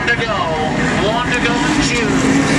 one to go. One to go in June.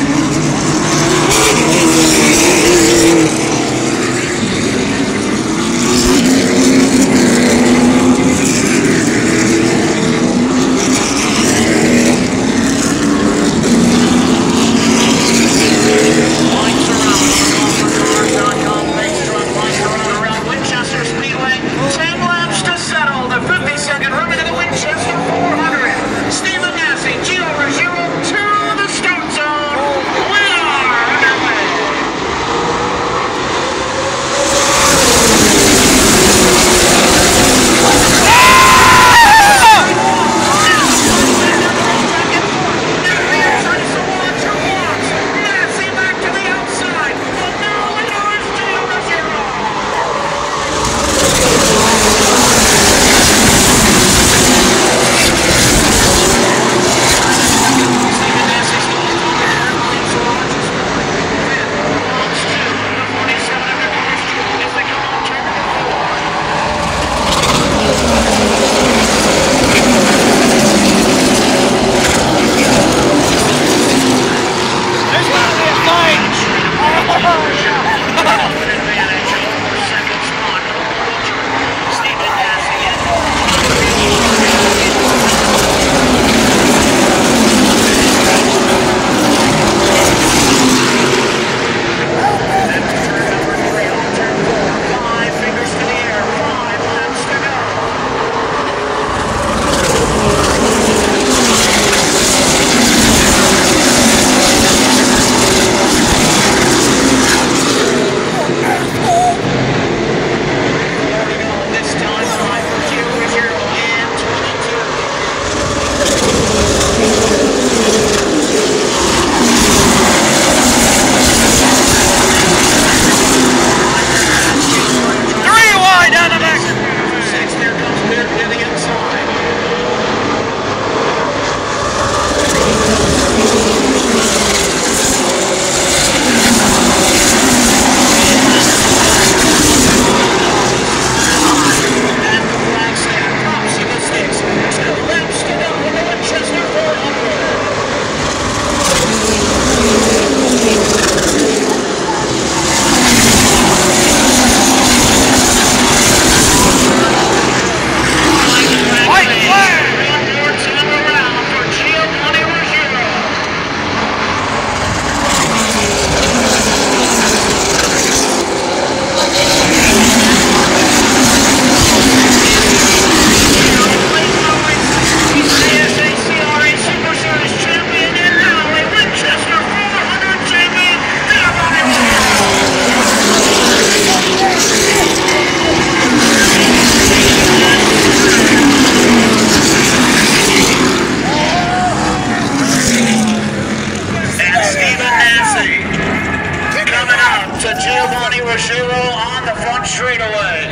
On the front straightaway.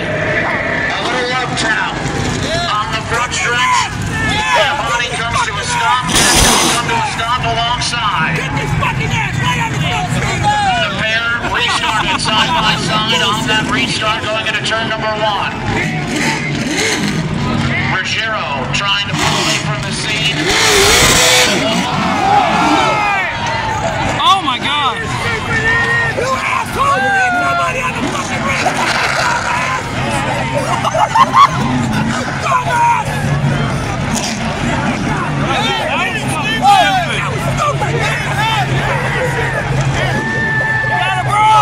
A little love tap on the front stretch. Bonnie comes to a stop. Come to a stop alongside. Get this fucking ass right on the front straightaway. The pair restarted side by side on that restart going into turn number one. Ruggiero trying to pull away from the scene. Oh my God! You asshole! You need somebody on the fucking race! Dumbass! That was stupid! Got it, bro!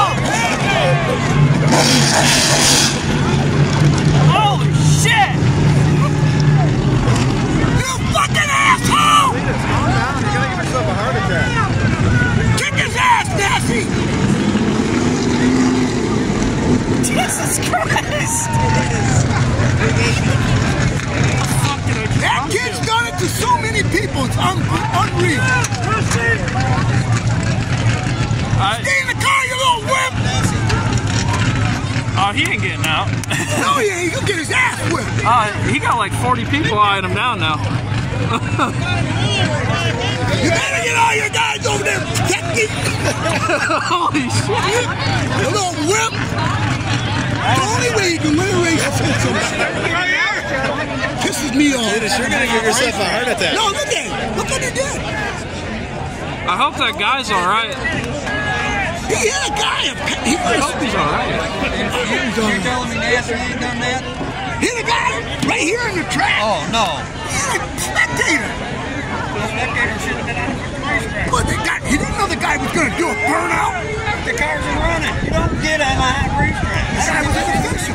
Holy shit! You fucking asshole! Calm down, you're gonna give yourself a heart attack. Kick his ass, Nancy! Jesus Christ! That kid's done it to so many people, it's unreal. Stay in the car, you little whip! Oh, he ain't getting out. No, he ain't. He'll get his ass whipped. He got like 40 people eyeing him down now. You better get all your guys over there protecting. Holy shit. You little whip. The only way you can win a race is hit somebody. Pisses me off. Dude, you're gonna give yourself a heart attack. No, look at him. Look what he did. I hope that guy's alright. He hit a guy. He I hope he's alright. You're telling me Nasty ain't done that? hit a guy right here in the track. Oh, no. He hit a spectator. The spectator should have been out of the racetrack. But he didn't know the guy was going to do a burnout. The cars are running. You don't get on a hot racetrack. That guy was in the finish.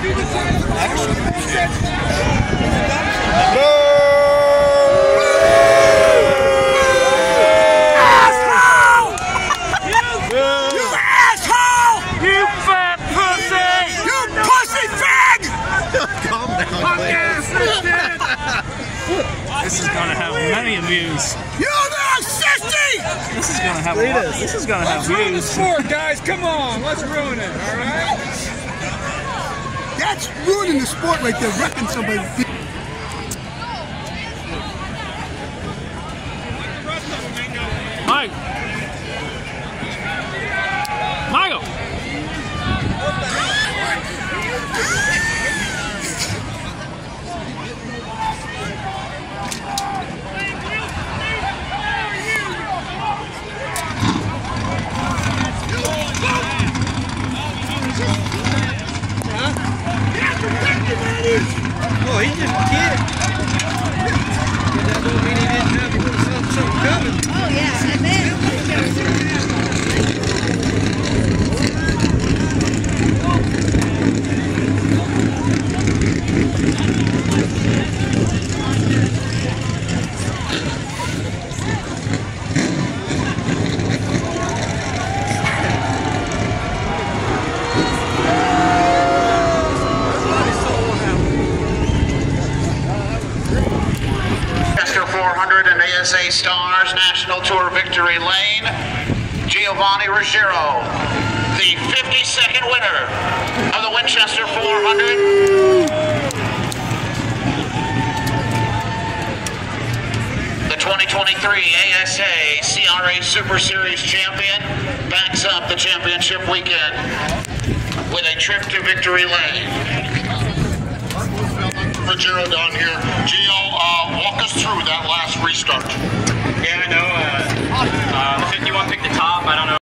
This is gonna have many views. You little sissy! This is gonna have This is gonna have views. Sport, guys, come on, let's ruin it, all right? That's ruining the sport right there, wrecking somebody. Mike. Michael. Oh, he just kidding. That don't mean he didn't have something coming. Oh, yeah, and then... Chester 400 and ASA Stars National Tour Victory Lane. Giovanni Ruggiero, the 52nd winner of the Winchester 400. The 2023 ASA CRA Super Series champion backs up the championship weekend with a trip to Victory Lane. Ruggiero down here. Gio, walk us through that last restart. Yeah, I know. 51 picked the top. I don't know.